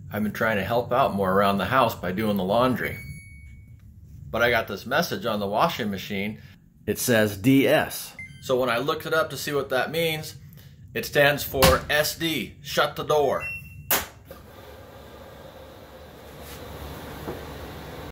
I've been trying to help out more around the house by doing the laundry. But I got this message on the washing machine. It says DS. So when I looked it up to see what that means, it stands for SD, shut the door.